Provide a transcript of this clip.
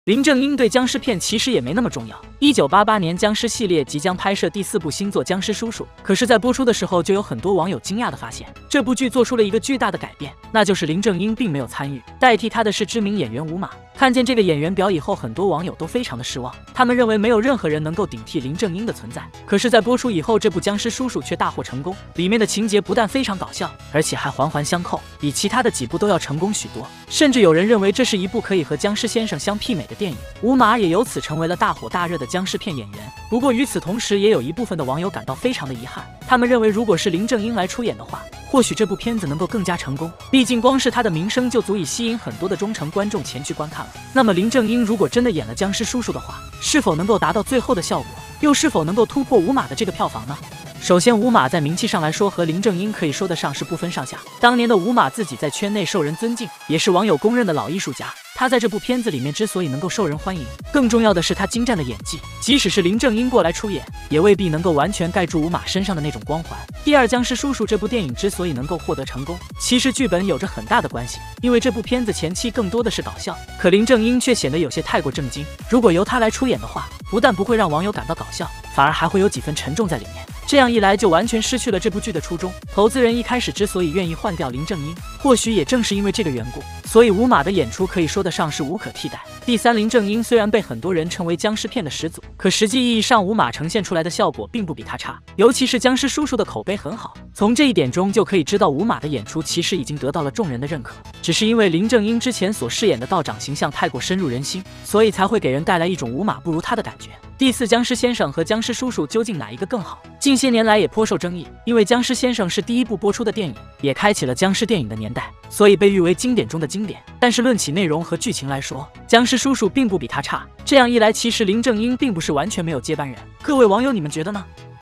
林正英对僵尸片其实也没那么重要。1988年，僵尸系列即将拍摄第4部新作《僵尸叔叔》，可是，在播出的时候，就有很多网友惊讶地发现，这部剧做出了一个巨大的改变，那就是林正英并没有参与，代替他的是知名演员吴马。看见这个演员表以后，很多网友都非常的失望，他们认为没有任何人能够顶替林正英的存在。可是，在播出以后，这部《僵尸叔叔》却大获成功，里面的情节不但非常搞笑，而且还环环相扣，比其他的几部都要成功许多。甚至有人认为这是一部可以和僵尸先生相媲美的电影。吴马也由此成为了大火大热的僵尸片演员。不过与此同时，也有一部分的网友感到非常的遗憾，他们认为如果是林正英来出演的话，或许这部片子能够更加成功，毕竟光是他的名声就足以吸引很多的忠诚观众前去观看了。那么林正英如果真的演了僵尸叔叔的话，是否能够达到最后的效果，又是否能够突破吴马的这个票房呢？首先，吴马在名气上来说和林正英可以说得上是不分上下。当年的吴马自己在圈内受人尊敬，也是网友公认的老艺术家。他在这部片子里面之所以能够受人欢迎，更重要的是他精湛的演技，即使是林正英过来出演，也未必能够完全盖住吴马身上的那种光环。第二，僵尸叔叔这部电影之所以能够获得成功，其实剧本有着很大的关系，因为这部片子前期更多的是搞笑，可林正英却显得有些太过正经。如果由他来出演的话，不但不会让网友感到搞笑，反而还会有几分沉重在里面。这样一来，就完全失去了这部剧的初衷。投资人一开始之所以愿意换掉林正英，或许也正是因为这个缘故，所以吴马的演出可以说得上是无可替代。第三，林正英虽然被很多人称为僵尸片的始祖，可实际意义上吴马呈现出来的效果并不比他差，尤其是僵尸叔叔的口碑很好。从这一点中就可以知道，吴马的演出其实已经得到了众人的认可，只是因为林正英之前所饰演的道长形象太过深入人心，所以才会给人带来一种吴马不如他的感觉。第四，僵尸先生和僵尸叔叔究竟哪一个更好？近些年来也颇受争议，因为僵尸先生是第一部播出的电影，也开启了僵尸电影的年代，所以被誉为经典中的经典。但是论起内容和剧情来说，僵尸叔叔并不比他差。这样一来，其实林正英并不是完全没有接班人。各位网友，你们觉得呢？